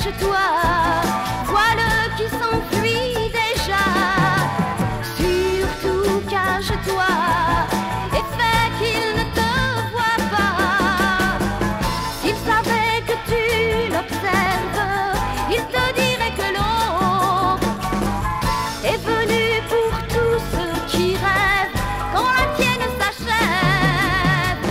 cache-toi, vois-le qui s'enfuit déjà. Surtout cache-toi et fais qu'il ne te voie pas. S'il savait que tu l'observes, il te dirait que l'aube est venue pour tous ceux qui rêvent quand la tienne s'achève.